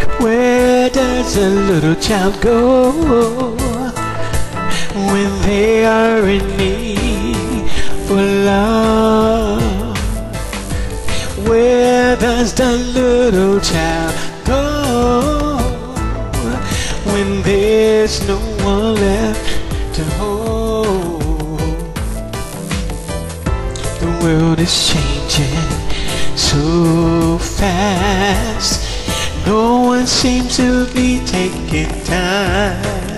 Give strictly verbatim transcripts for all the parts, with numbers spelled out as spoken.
Where does a little child go when they are in need for love? Where does the little child go when there's no one left to hold? The world is changing so fast, no one seems to be taking time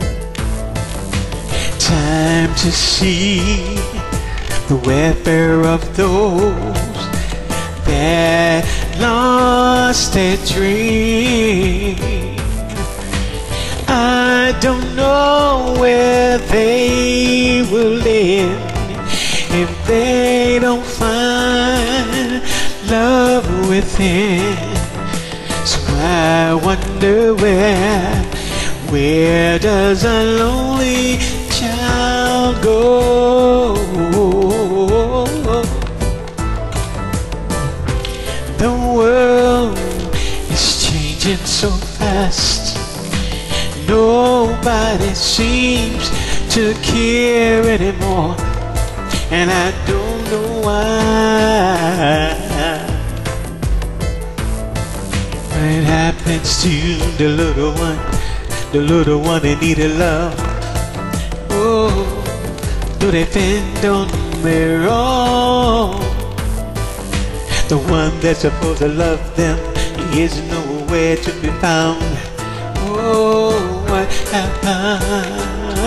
Time to see the welfare of those that lost their dream. I don't know where they will end if they don't find love within. So I wonder where, where does a lonely child go? The world is changing so fast, nobody seems to care anymore, and I don't know why. What happens to the little one, the little one that needed love? Oh, do they bend on their own? The one that's supposed to love them is nowhere to be found. Oh, what happened?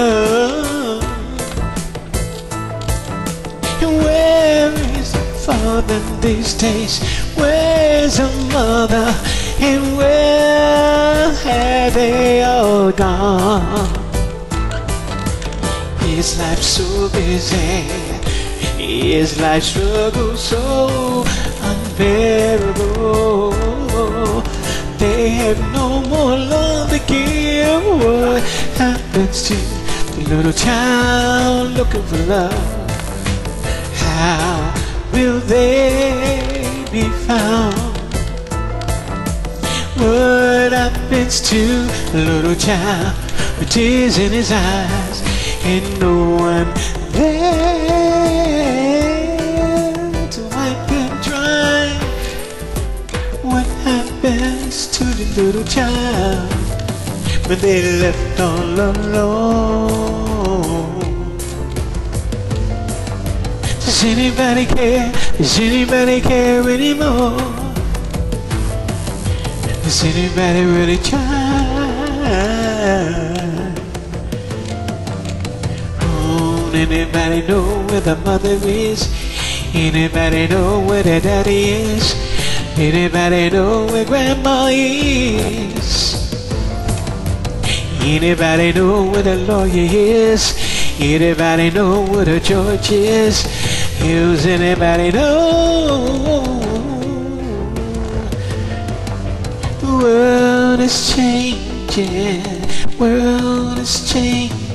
And where is the father these days? Where's the mother? And where have they all gone? Is life so busy? Is life struggle so unbearable? They have no more love to give. What happens to the little child looking for love? How will they be found? What happens to a little child with tears in his eyes and no one there to wipe him dry? What happens to the little child when they're left all alone? Does anybody care? Does anybody care anymore? Does anybody really try? Oh, anybody know where the mother is? Anybody know where the daddy is? Anybody know where grandma is? Anybody know where the lawyer is? Anybody know where the judge is? Does anybody know? The world is changing, world is changing.